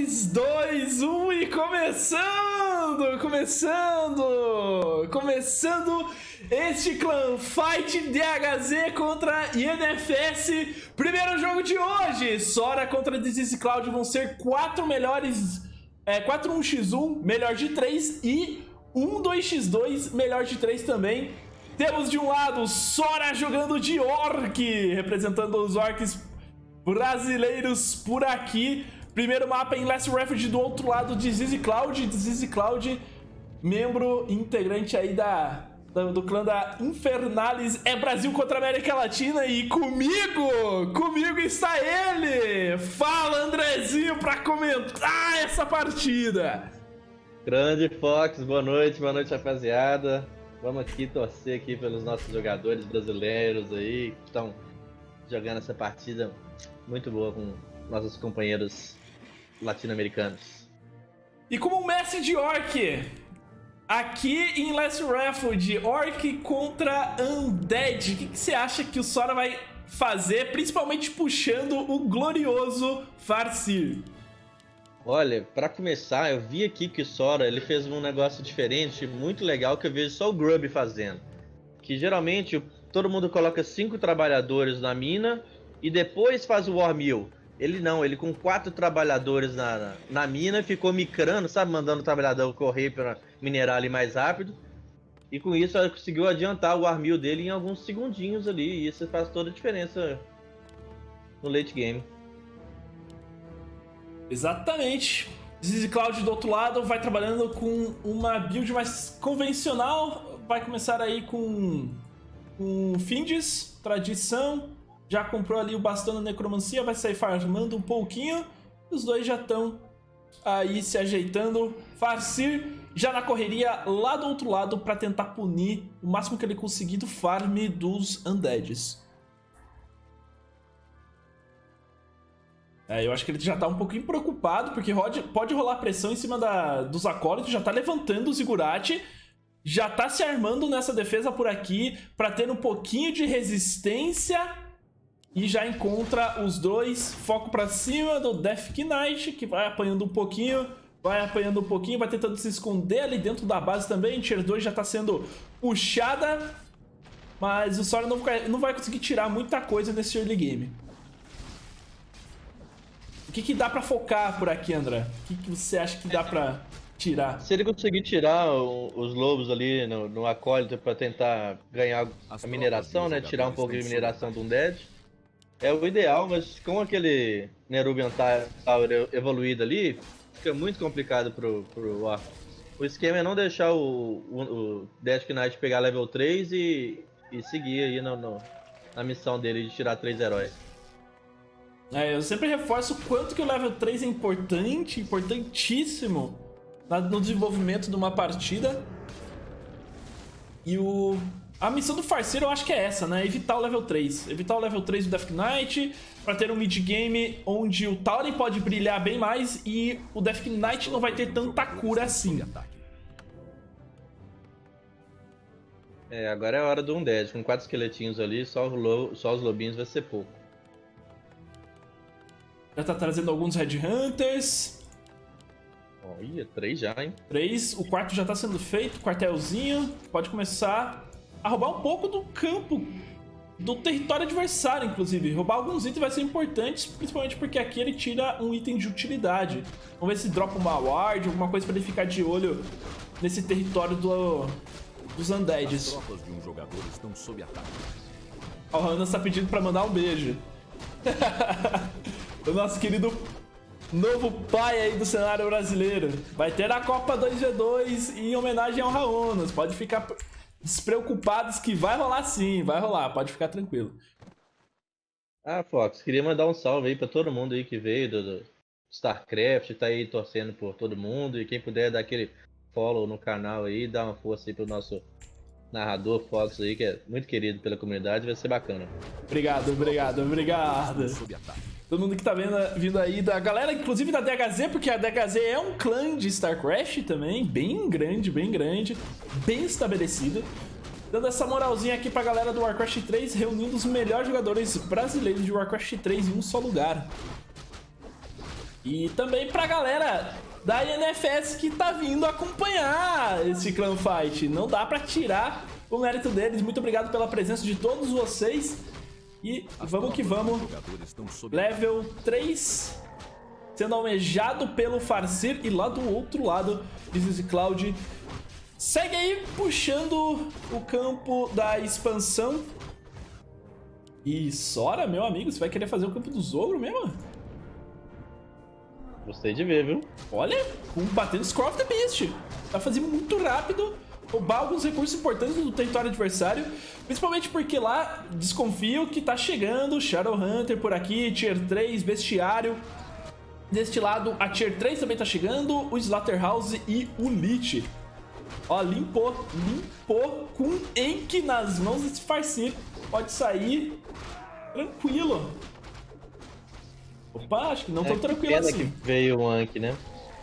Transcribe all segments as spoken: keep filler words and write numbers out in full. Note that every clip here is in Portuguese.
três, dois, um e começando! Começando! Começando este Clan Fight D H Z contra I N F S. Primeiro jogo de hoje. Sora contra Disease Cloud vão ser quatro melhores... É, quatro um por um, melhor de três e um dois por dois, melhor de três também. Temos de um lado Sora jogando de Orc, representando os Orcs brasileiros por aqui. Primeiro mapa em Last Refuge, do outro lado Disease Cloud. Disease Cloud, membro integrante aí da, da, do clã da Infernales. É Brasil contra América Latina e comigo, comigo está ele. Fala, Andrezinho, pra comentar essa partida. Grande Fox, boa noite, boa noite, rapaziada. Vamos aqui torcer aqui pelos nossos jogadores brasileiros aí que estão jogando essa partida muito boa com nossos companheiros latino-americanos. E como um mestre de Orc, aqui em Last Refuge, Orc contra Undead, o que, que você acha que o Sora vai fazer, principalmente puxando o glorioso Farseer? Olha, pra começar, eu vi aqui que o Sora ele fez um negócio diferente, muito legal, que eu vejo só o Grub fazendo. Que geralmente todo mundo coloca cinco trabalhadores na mina e depois faz o War Mill. Ele não, ele com quatro trabalhadores na, na, na mina ficou micrando, sabe? Mandando o trabalhador correr para minerar ali mais rápido. E com isso ele conseguiu adiantar o War Mill dele em alguns segundinhos ali. E isso faz toda a diferença no late game. Exatamente. Disease Cloud do outro lado vai trabalhando com uma build mais convencional. Vai começar aí com, com Findes, tradição. Já comprou ali o bastão da necromancia, vai sair farmando um pouquinho. Os dois já estão aí se ajeitando. Farseer já na correria lá do outro lado para tentar punir o máximo que ele conseguir do farm dos Undeads. É, eu acho que ele já tá um pouquinho preocupado, porque pode, pode rolar pressão em cima da, dos acólitos, já tá levantando o Ziggurat, já tá se armando nessa defesa por aqui para ter um pouquinho de resistência e já encontra os dois, foco para cima do Death Knight, que vai apanhando um pouquinho, vai apanhando um pouquinho, vai tentando se esconder ali dentro da base também. Tier dois já tá sendo puxada, mas o Sora não vai, não vai conseguir tirar muita coisa nesse early game. O que, que dá pra focar por aqui, André? O que, que você acha que dá pra tirar? Se ele conseguir tirar o, os lobos ali no, no acólito pra tentar ganhar a mineração, né? Tirar um pouco de mineração do Undead, é o ideal, mas com aquele Nerubian Tower evoluído ali, fica muito complicado pro, pro Orc. O esquema é não deixar o, o, o Death Knight pegar level três e, e seguir aí no, no, na missão dele de tirar três heróis. É, eu sempre reforço o quanto que o level três é importante, importantíssimo no desenvolvimento de uma partida. E o... a missão do Farseer eu acho que é essa, né? Evitar o level três. Evitar o level três do Death Knight, pra ter um mid-game onde o Tauren pode brilhar bem mais e o Death Knight não vai ter tanta cura assim. É, agora é a hora do Undead. Com quatro esqueletinhos ali, só, lo... só os lobinhos vai ser pouco. Já tá trazendo alguns Headhunters. Olha, três já, hein? Três. O quarto já tá sendo feito, quartelzinho. Pode começar a roubar um pouco do campo, do território adversário, inclusive. Roubar alguns itens vai ser importante, principalmente porque aqui ele tira um item de utilidade. Vamos ver se dropa uma ward, alguma coisa pra ele ficar de olho nesse território do, dos Undeads. As tropas de um jogador estão sob ataque. O Hannas tá pedindo pra mandar um beijo. O nosso querido novo pai aí do cenário brasileiro. Vai ter a Copa dois v dois em homenagem ao Raonas. Pode ficar despreocupados que vai rolar sim, vai rolar, pode ficar tranquilo. Ah, Fox, queria mandar um salve aí pra todo mundo aí que veio do, do StarCraft, tá aí torcendo por todo mundo. E quem puder dar aquele follow no canal aí, dar uma força aí pro nosso narrador Fox aí, que é muito querido pela comunidade, vai ser bacana. Obrigado, obrigado, obrigado. Todo mundo que tá vendo, vindo aí, da galera, inclusive da D H Z, porque a D H Z é um clã de StarCraft também, bem grande, bem grande, bem estabelecido. Dando essa moralzinha aqui pra galera do Warcraft três, reunindo os melhores jogadores brasileiros de Warcraft três em um só lugar. E também pra galera da I N F S que tá vindo acompanhar esse Clan Fight. Não dá pra tirar o mérito deles. Muito obrigado pela presença de todos vocês. E vamos que vamos. Level três sendo almejado pelo Farseer. E lá do outro lado, DZZcloud segue aí puxando o campo da expansão. E Sora, meu amigo, você vai querer fazer o campo dos ogros mesmo? Gostei de ver, viu? Olha, um batendo Scroll of the Beast. Tá fazendo muito rápido, roubar alguns recursos importantes do território adversário. Principalmente porque lá, desconfio que tá chegando Shadowhunter por aqui, Tier três, Bestiário. Deste lado, a Tier três também tá chegando, o Slaughterhouse e o Lich. Ó, limpou, limpou com Enki nas mãos desse Farseer. Pode sair tranquilo. Opa, acho que não tão é, tranquilo pena assim. Que veio o Anki, né?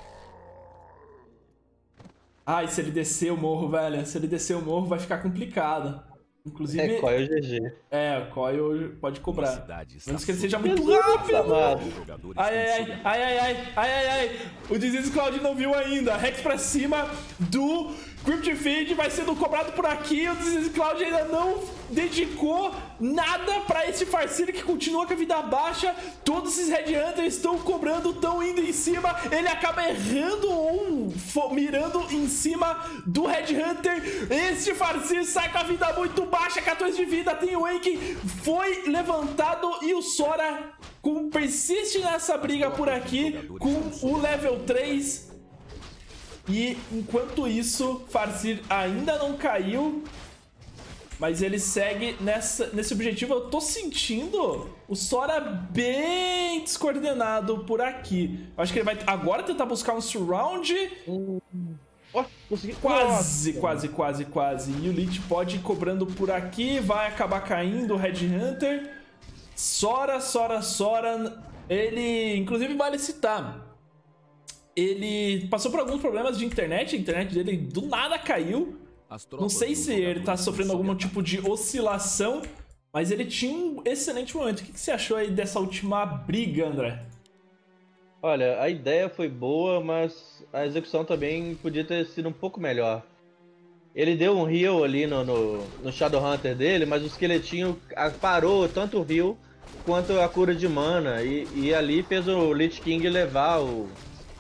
Ai, se ele descer o morro, velho. Se ele descer o morro, vai ficar complicado. Inclusive... É, Coil G G. É, Coil pode cobrar. Menos que ele seja muito Jesus, rápido. Ai, ai, ai, ai, ai, ai, ai, ai, ai. O DZZcloud não viu ainda. Rex pra cima do Crypt Feed vai sendo cobrado por aqui. O DZZcloud ainda não dedicou nada pra esse Farseer que continua com a vida baixa. Todos esses Red Hunters estão cobrando, estão indo em cima. Ele acaba errando ou mirando em cima do Red Hunter. Este Farseer sai com a vida muito baixa, quatorze de vida. Tem o Enki, foi levantado e o Sora com, persiste nessa briga por aqui com o level três. E enquanto isso, Farseer ainda não caiu, mas ele segue nessa, nesse objetivo. Eu tô sentindo o Sora bem descoordenado por aqui. Eu acho que ele vai agora tentar buscar um surround. Hum. Oh, consegui. Quase, quase, quase, quase. E o Lich pode ir cobrando por aqui. Vai acabar caindo o Red Hunter. Sora, Sora, Sora. Ele, inclusive, vale citar. Ele passou por alguns problemas de internet. A internet dele do nada caiu. Não sei se ele tá sofrendo algum tipo de oscilação, mas ele tinha um excelente momento. O que você achou aí dessa última briga, André? Olha, a ideia foi boa, mas a execução também podia ter sido um pouco melhor. Ele deu um heal ali no, no, no Shadowhunter dele, mas o esqueletinho parou tanto o heal quanto a cura de mana. E, e ali fez o Lich King levar o...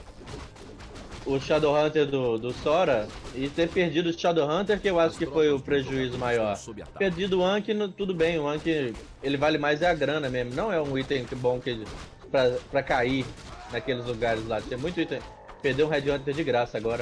o Shadowhunter do, do Sora e ter perdido o Shadowhunter, que eu acho que foi o prejuízo maior. Perdido o Anki, tudo bem, o Anki ele vale mais é a grana mesmo, não é um item bom que, pra, pra cair naqueles lugares lá. Tem muito item. Perdeu um Red Hunter de graça agora.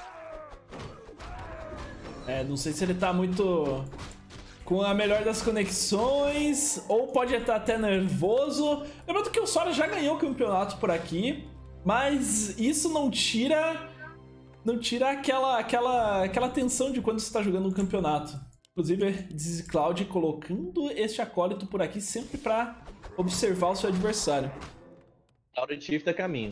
É, não sei se ele tá muito com a melhor das conexões, ou pode estar até nervoso. Lembrando que o Sora já ganhou o campeonato por aqui, mas isso não tira não tira aquela, aquela, aquela tensão de quando você está jogando um campeonato. Inclusive, DZZcloud colocando este acólito por aqui sempre para observar o seu adversário. Tauren Chief tá caminho.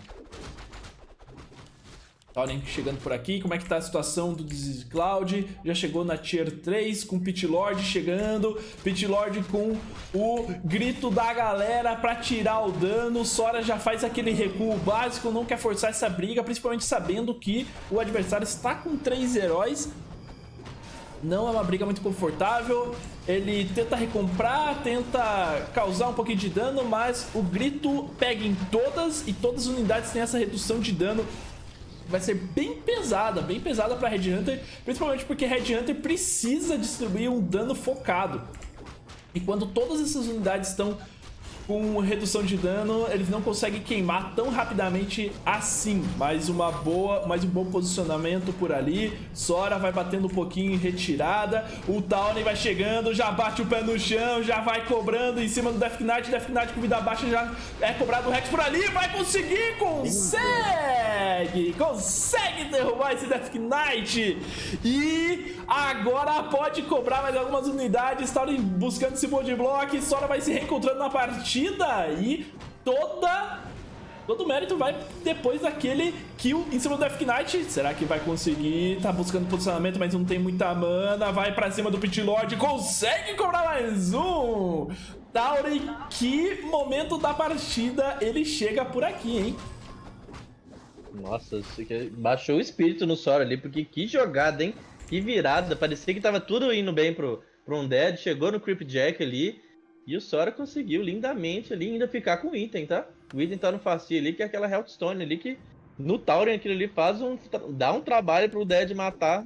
Tauren chegando por aqui. Como é que tá a situação do DZZcloud? Já chegou na Tier três com o Pit Lord chegando. Pit Lord com o grito da galera pra tirar o dano. Sora já faz aquele recuo básico, não quer forçar essa briga, principalmente sabendo que o adversário está com três heróis. Não é uma briga muito confortável. Ele tenta recomprar, tenta causar um pouquinho de dano, mas o grito pega em todas e todas as unidades têm essa redução de dano. Vai ser bem pesada, bem pesada para Red Hunter, principalmente porque Red Hunter precisa distribuir um dano focado. E quando todas essas unidades estão com redução de dano, eles não conseguem queimar tão rapidamente assim. Mais uma boa, mais um bom posicionamento por ali. Sora vai batendo um pouquinho em retirada. O Tauren vai chegando, já bate o pé no chão, já vai cobrando em cima do Death Knight. Death Knight com vida baixa já é cobrado o Rex por ali. Vai conseguir, consegue! Consegue derrubar esse Death Knight. E agora pode cobrar mais algumas unidades. Tauren buscando esse body block. Sora vai se reencontrando na partida. E toda, todo o mérito vai depois daquele kill em cima do Death Knight. Será que vai conseguir? Tá buscando posicionamento, mas não tem muita mana. Vai pra cima do Pit Lord. Consegue cobrar mais um. Tauren, que momento da partida ele chega por aqui, hein? Nossa, baixou o espírito no Sora ali, porque que jogada, hein? Que virada, parecia que tava tudo indo bem pro, pro Undead, chegou no Creepjack ali, e o Sora conseguiu lindamente ali ainda ficar com o item, tá? O item tá no facio ali, que é aquela Healthstone ali, que no Tauren aquilo ali faz um, dá um trabalho pro Undead matar.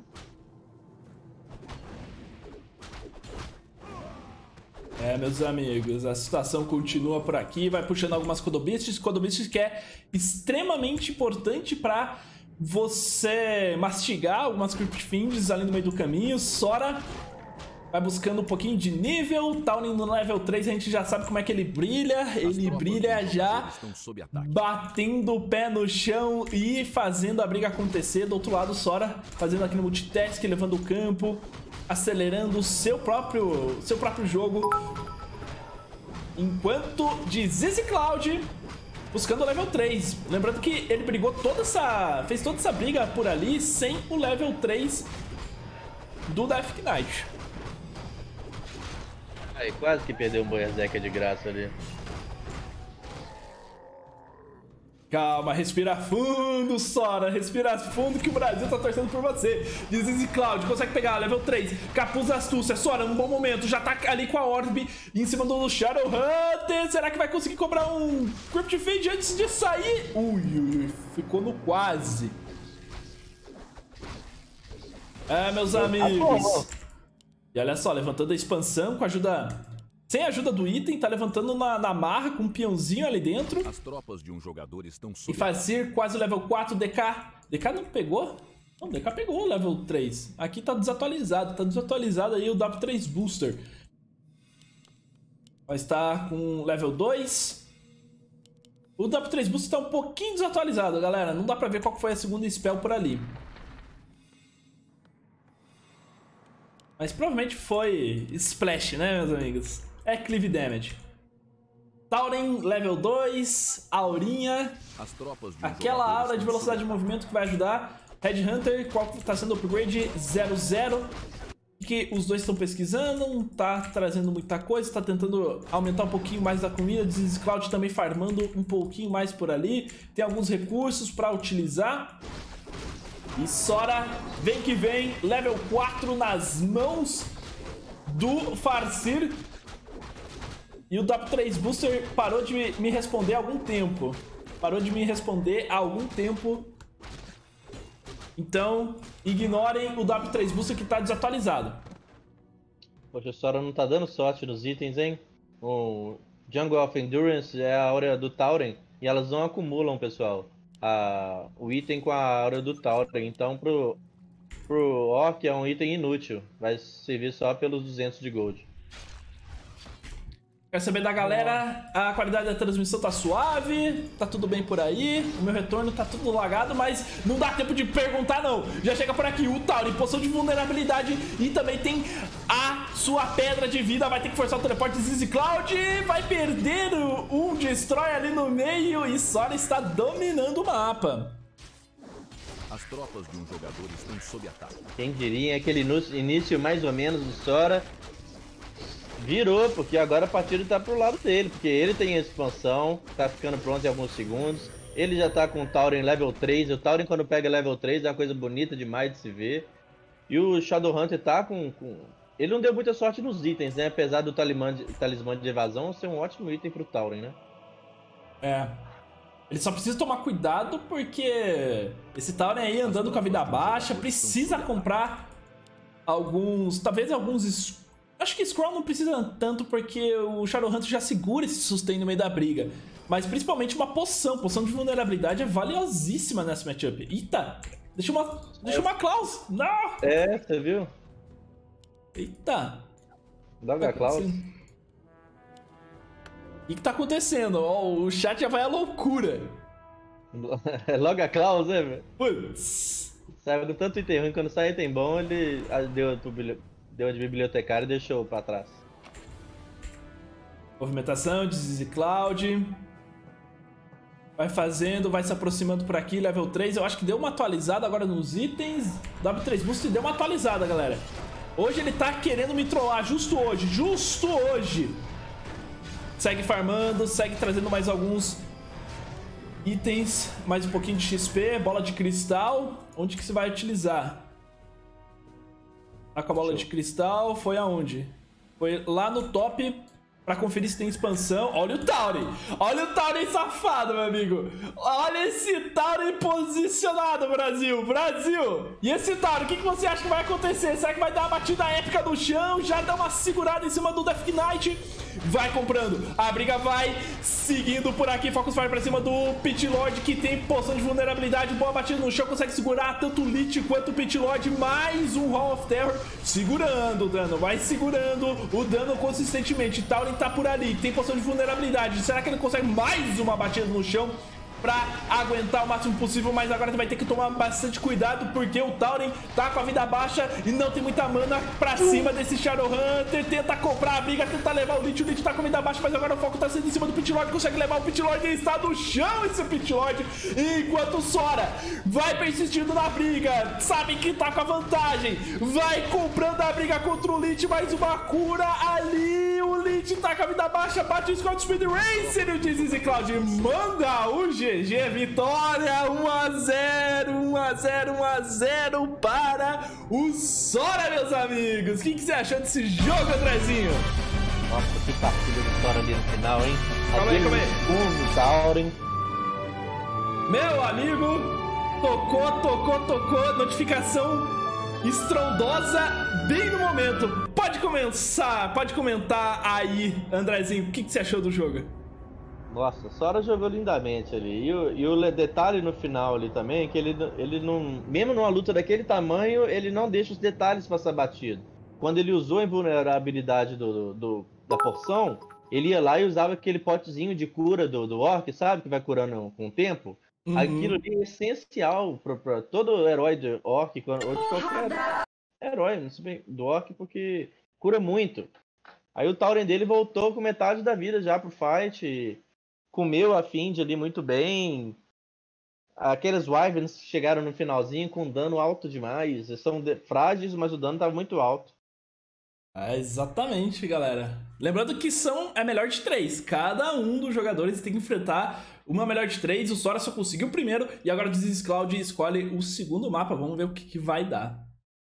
É, meus amigos, a situação continua por aqui, vai puxando algumas Kodobists, Kodobists que é extremamente importante pra você mastigar algumas Crypt Fiends ali no meio do caminho. Sora vai buscando um pouquinho de nível, Tauren no level três a gente já sabe como é que ele brilha, ele brilha já batendo o pé no chão e fazendo a briga acontecer. Do outro lado, Sora fazendo aqui no multitask, levando o campo, acelerando o seu próprio, seu próprio jogo. Enquanto de Zizi Cloud buscando o level três. Lembrando que ele brigou toda essa... fez toda essa briga por ali sem o level três do Death Knight. Aí, quase que perdeu um Berserker de graça ali. Calma, respira fundo, Sora. Respira fundo que o Brasil tá torcendo por você. Diz Easy Cloud, consegue pegar level três. Capuz Astúcia, Sora, um bom momento. Já tá ali com a Orb em cima do Shadowhunter. Será que vai conseguir cobrar um Crypt Fiend antes de sair? Ui, ui, ui, ficou no quase. É, meus amigos. E olha só, levantando a expansão com a ajuda... sem a ajuda do item, tá levantando na, na marra com um peãozinho ali dentro. As tropas de um jogador estão sob e fazer quase o level quatro, D K. D K não pegou? Não, D K pegou o level três. Aqui tá desatualizado, tá desatualizado aí o W três Booster. Vai estar com level dois. O W três Booster tá um pouquinho desatualizado, galera. Não dá pra ver qual foi a segunda spell por ali. Mas provavelmente foi Splash, né, meus amigos? É Cleave Damage. Tauren, level dois, Aurinha. As tropas de um aquela aura de velocidade de movimento que vai ajudar. Headhunter, qual está sendo upgrade zero zero. Que os dois estão pesquisando, não tá trazendo muita coisa, está tentando aumentar um pouquinho mais da comida. Diz Cloud também farmando um pouquinho mais por ali. Tem alguns recursos para utilizar. E Sora, vem que vem, level quatro nas mãos do Farseer. E o W três Booster parou de me responder há algum tempo. Parou de me responder há algum tempo. Então, ignorem o W três Booster que está desatualizado. Poxa, a Sora não tá dando sorte nos itens, hein? O Jungle of Endurance é a aura do Tauren e elas não acumulam, pessoal. A, o item com a aura do Tauren, então pro, pro Orc é um item inútil, vai servir só pelos duzentos de gold. Quer saber da galera? A qualidade da transmissão tá suave, tá tudo bem por aí, o meu retorno tá tudo lagado, mas não dá tempo de perguntar não. Já chega por aqui o Tauren, poção de vulnerabilidade e também tem a sua pedra de vida, vai ter que forçar o teleporte de Zizi Cloud, vai perder um Destroy ali no meio e Sora está dominando o mapa. As tropas de um jogador estão sob ataque. Quem diria, aquele início mais ou menos do Sora virou, porque agora a partida tá pro lado dele, porque ele tem a expansão, tá ficando pronto em alguns segundos, ele já tá com o Tauren level três, o Tauren quando pega level três é uma coisa bonita demais de se ver, e o Shadowhunter tá com, com... ele não deu muita sorte nos itens, né, apesar do talismã de, talismã de evasão ser um ótimo item pro Tauren, né. É, ele só precisa tomar cuidado porque esse Tauren aí andando com a vida baixa, precisa comprar alguns, talvez alguns... Acho que Scroll não precisa tanto porque o Shadowhunter já segura esse sustain no meio da briga. Mas principalmente uma poção. Poção de vulnerabilidade é valiosíssima nessa matchup. Eita! Deixa uma, deixa uma Klaus! Não! É, você viu? Eita! Logo a Klaus. O que, que tá acontecendo? Oh, o chat já vai à loucura. Logo a Klaus, né, velho? Putz! Saiu do tanto item ruim, quando sai item bom, ele deu pro Deu de bibliotecário e deixou pra trás. Movimentação de Zizi Cloud. Vai fazendo, vai se aproximando por aqui, level três. Eu acho que deu uma atualizada agora nos itens. W três Boost deu uma atualizada, galera. Hoje ele tá querendo me trollar, justo hoje, justo hoje. Segue farmando, segue trazendo mais alguns Itens, mais um pouquinho de X P, bola de cristal. Onde que você vai utilizar? Tá com a bola de cristal, foi aonde? Foi lá no top pra conferir se tem expansão. Olha o Tauren! Olha o Tauren safado, meu amigo! Olha esse Tauren posicionado, Brasil! Brasil! E esse Tauren, o que, que você acha que vai acontecer? Será que vai dar uma batida épica no chão? Já dá uma segurada em cima do Death Knight? Vai comprando, a briga vai seguindo por aqui. Focus Fire pra cima do Pit Lord, que tem poção de vulnerabilidade. Boa batida no chão, consegue segurar tanto o Lich quanto o Pit Lord. Mais um Hall of Terror, segurando o dano, vai segurando o dano consistentemente. Tauren tá por ali, tem poção de vulnerabilidade. Será que ele consegue mais uma batida no chão pra aguentar o máximo possível? Mas agora vai ter que tomar bastante cuidado, porque o Tauren tá com a vida baixa e não tem muita mana pra cima desse Shadowhunter. Tenta comprar a briga, tenta levar o Lich. O Lich tá com a vida baixa, mas agora o foco tá sendo em cima do Pit Lord. Consegue levar o Pit Lord, ele está no chão, esse Pit Lord. Enquanto o Sora vai persistindo na briga, sabe que tá com a vantagem, vai comprando a briga contra o Lich. Mais uma cura ali, o Lich tá com a vida baixa, bate o Scott Speed Racer e o Disease Cloud manda o G G G, vitória, um a zero, um a zero, um a zero para o Sora, meus amigos. O que, que você achou desse jogo, Andrezinho? Nossa, que partida do Sora ali no final, hein? Calma aí, calma aí. Segundo, Tauren. Meu amigo, tocou, tocou, tocou, notificação estrondosa bem no momento. Pode começar, pode comentar aí, Andrezinho, o que, que você achou do jogo? Nossa, a Sora jogou lindamente ali. E o, e o detalhe no final ali também, que ele, ele não... Mesmo numa luta daquele tamanho, ele não deixa os detalhes passar batido. Quando ele usou a invulnerabilidade do, do, da porção, ele ia lá e usava aquele potezinho de cura do, do Orc, sabe? Que vai curando com o tempo. Uhum. Aquilo ali é essencial para todo herói do Orc, ou de qualquer herói do Orc, porque cura muito. Aí o Tauren dele voltou com metade da vida já pro fight... E... comeu a Find ali muito bem. Aqueles Wyverns que chegaram no finalzinho com dano alto demais. Eles são frágeis, mas o dano estava muito alto. É, exatamente, galera. Lembrando que são a melhor de três. Cada um dos jogadores tem que enfrentar uma melhor de três. O Sora só conseguiu o primeiro. E agora o Disease Cloud escolhe o segundo mapa. Vamos ver o que, que vai dar.